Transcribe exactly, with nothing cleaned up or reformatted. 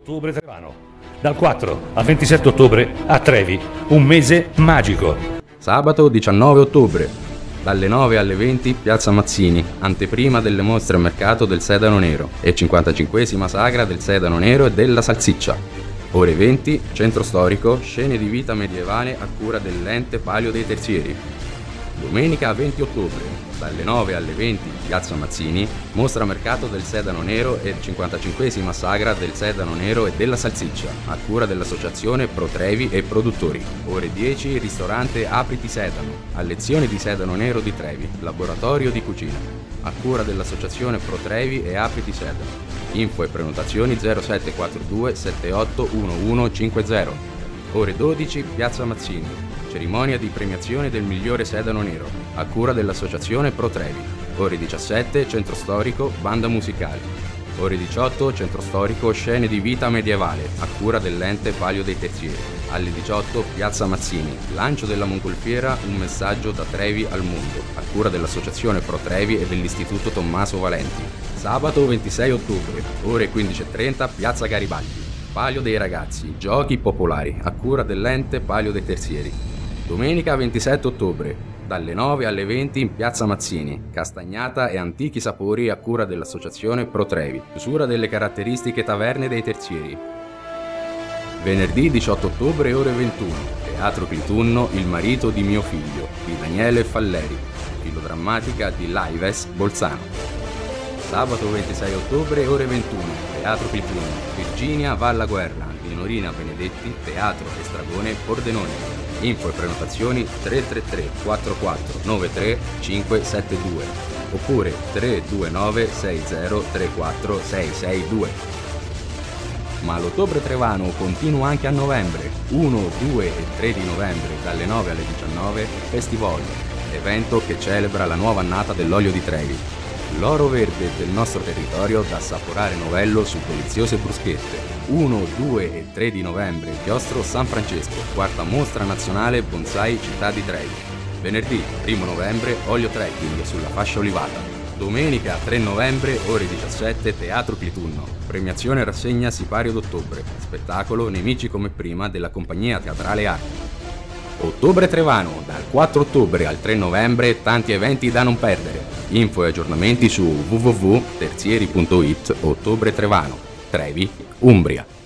Ottobre Trevano. Dal quattro al ventisette ottobre a Trevi, un mese magico. Sabato diciannove ottobre, dalle nove alle venti Piazza Mazzini, anteprima delle mostre a mercato del Sedano Nero e cinquantacinquesima sagra del Sedano Nero e della Salsiccia. Ore venti, Centro Storico, scene di vita medievale a cura dell'Ente Palio dei Terzieri. Domenica venti ottobre, dalle nove alle venti Piazza Mazzini, mostra a mercato del Sedano Nero e cinquantacinquesima sagra del Sedano Nero e della Salsiccia, a cura dell'associazione Pro Trevi e Produttori. Ore dieci, ristorante Apriti Sedano, a lezione di Sedano Nero di Trevi, laboratorio di cucina, a cura dell'associazione Pro Trevi e Apriti Sedano. Info e prenotazioni zero sette quattro due sette otto uno uno cinque zero. Ore dodici, Piazza Mazzini. Cerimonia di premiazione del migliore Sedano Nero, a cura dell'associazione Pro Trevi. Ore diciassette, Centro Storico, banda musicale. Ore diciotto, Centro Storico, scene di vita medievale, a cura dell'Ente Palio dei Terzieri. Alle diciotto, Piazza Mazzini, lancio della mongolfiera Un messaggio da Trevi al mondo, a cura dell'associazione Pro Trevi e dell'Istituto Tommaso Valenti. Sabato ventisei ottobre, ore quindici e trenta, Piazza Garibaldi. Palio dei ragazzi, giochi popolari, a cura dell'Ente Palio dei Terzieri. Domenica ventisette ottobre, dalle nove alle venti in Piazza Mazzini, castagnata e antichi sapori a cura dell'associazione Pro Trevi, chiusura delle caratteristiche taverne dei terzieri. Venerdì diciotto ottobre ore ventuno, Teatro Clitunno Il marito di mio figlio, di Daniele Falleri, filodrammatica di Lives Bolzano. Sabato ventisei ottobre ore ventuno, Teatro Clitunno Virginia Valla Guerra, di Norina Benedetti, Teatro Estragone Pordenone. Info e prenotazioni tre tre tre quattro quattro nove tre cinque sette due oppure tre due nove sei zero tre quattro sei sei due. Ma l'Ottobre Trevano continua anche a novembre, uno, due e tre di novembre dalle nove alle diciannove, Festival, evento che celebra la nuova annata dell'olio di Trevi. L'oro verde del nostro territorio da assaporare novello su deliziose bruschette. uno, due e tre di novembre, Chiostro San Francesco, quarta mostra nazionale Bonsai Città di Trevi. Venerdì primo novembre, olio trekking sulla fascia olivata. Domenica tre novembre, ore diciassette, Teatro Clitunno. Premiazione rassegna Sipario d'ottobre. Spettacolo Nemici come prima della compagnia teatrale Arti. Ottobre Trevano, dal quattro ottobre al tre novembre, tanti eventi da non perdere. Info e aggiornamenti su w w w punto terzieri punto it. Ottobre Trevano, Trevi, Umbria.